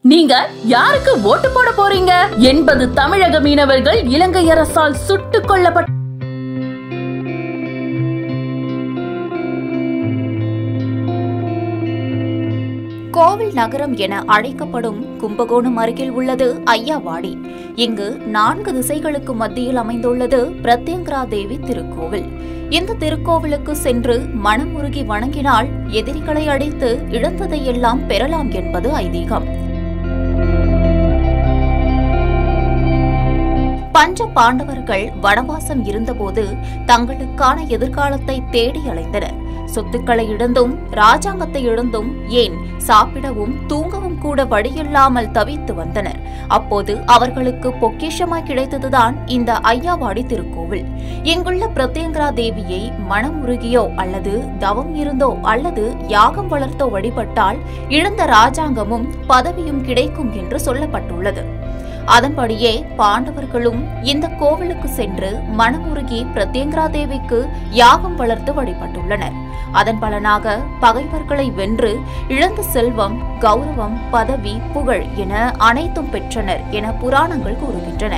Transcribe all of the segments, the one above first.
நீங்க யாருக்கு ஓட்டு போட போறீங்க? 80 தமிழக மீனவர்கள் இலங்கை அரசால் சுட்டுக் கொல்லப்பட்ட கோவில் நகரம் என அழைக்கப்படும் கும்பகோணம் அருகில் உள்ளது ஐயாவாடி. இங்கு 4 திசைகளுக்கு மத்தியில் அமைந்துள்ளது பிரத்யங்கரா தேவி திருக்கோவில். இந்த திருக்கோவிலுக்கு சென்று மனமுருகி வணங்கினால் எதிரிகளை அடித்து இழந்ததையெல்லாம் பெறலாம் என்பது ஐதீகம். பஞ்ச பாண்டவர்கள் வனவாசம் இருந்தபோது தங்களுக்கான எதிர்காலத்தை தேடி அலைந்தனர். சொத்துக்களை இழந்தும் ராஜாங்கத்தை இழந்தும் ஏன் சாப்பிடவும் தூங்கவும் கூட வழியில்லாமல் தவித்து வந்தனர். அப்போது அவர்களுக்கு பொக்கிஷமாய் கிடைத்ததுதான் இந்த ஐயாவாடி திருக்கோவில். இங்குள்ள பிரத்யங்கரா தேவியை மனமுருகியோ அல்லது தவம் இருந்தோ அல்லது யாகம் வளர்த்தோ வழிபட்டால் இழந்த ராஜாங்கமும் பதவியும் கிடைக்கும் என்று சொல்லப்பட்டுள்ளது. அதன்படியே பாண்டவர்களும் இந்த கோவிலுக்கு சென்று மனமுருகி பிரத்யங்கரா தேவிக்கு யாகம் வளர்த்து வழிபட்டுள்ளனர். அதன் பலனாக பகைவர்களை வென்று இழந்த செல்வம், கௌரவம், பதவி, புகழ் என அனைத்தும் பெற்றனர் என புராணங்கள் கூறுகின்றன.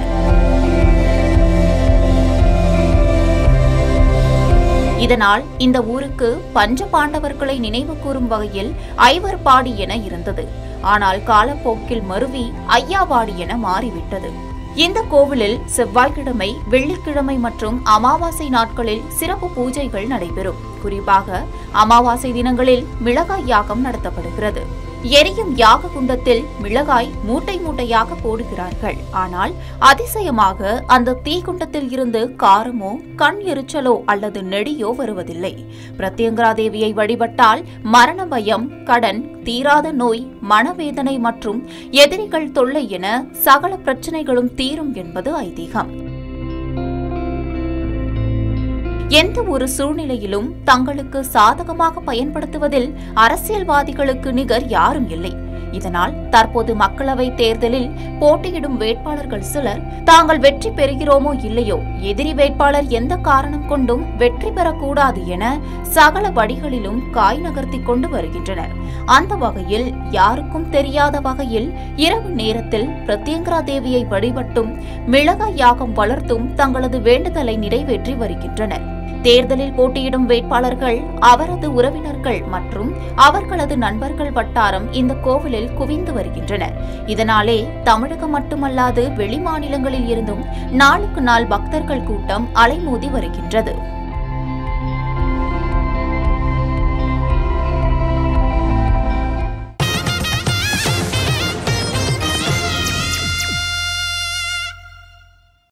இதனால் இந்த ஊருக்கு பஞ்ச பாண்டவர்களை நினைவு கூறும் வகையில் ஐவர்பாடி என இருந்தது. ஆனால் காலப்போக்கில் மருவி ஐயாவாடி என மாறிவிட்டது. இந்த கோவிலில் செவ்வாய்க்கிழமை, வெள்ளிக்கிழமை மற்றும் அமாவாசை நாட்களில் சிறப்பு பூஜைகள் நடைபெறும். குறிப்பாக அமாவாசை தினங்களில் மிளகாய் யாகம் நடத்தப்படுகிறது. எரியும் யாக குண்டத்தில் மிளகாய் மூட்டை மூட்டையாக போடுகிறார்கள். ஆனால் அதிசயமாக அந்த தீக்குண்டத்தில் இருந்து காரமோ, கண் எரிச்சலோ அல்லது நெடியோ வருவதில்லை. பிரத்யங்கரா தேவியை வழிபட்டால் மரண பயம், கடன், தீராத நோய், மனவேதனை மற்றும் எதிரிகள் தொல்லை என சகல பிரச்சனைகளும் தீரும் என்பது ஐதீகம். எந்த ஒரு சூழ்நிலையிலும் தங்களுக்கு சாதகமாக பயன்படுத்துவதில் அரசியல்வாதிகளுக்கு நிகர் யாரும் இல்லை. இதனால் தற்போது மக்களவை தேர்தலில் போட்டியிடும் வேட்பாளர்கள் சிலர் தாங்கள் வெற்றி பெறுகிறோமோ இல்லையோ எதிரி வேட்பாளர் எந்த காரணம் கொண்டும் வெற்றி பெறக்கூடாது என சகல வழிகளிலும் காய் நகர்த்தி கொண்டு வருகின்றனர். அந்த வகையில் யாருக்கும் தெரியாத வகையில் இரவு நேரத்தில் பிரத்யங்கரா தேவியை வழிபட்டும் மிளகாய் யாகம் வளர்த்தும் தங்களது வேண்டுதலை நிறைவேற்றி வருகின்றனர். தேர்தலில் போட்டியிடும் வேட்பாளர்கள், அவரது உறவினர்கள் மற்றும் அவர்களது நண்பர்கள் வட்டாரம் இந்த கோவிலில் குவிந்து வருகின்றனர். இதனாலே தமிழகம் மட்டுமல்லாது வெளி மாநிலங்களில் இருந்தும் நாளுக்கு நாள் பக்தர்கள் கூட்டம் அலைமோதி வருகின்றது.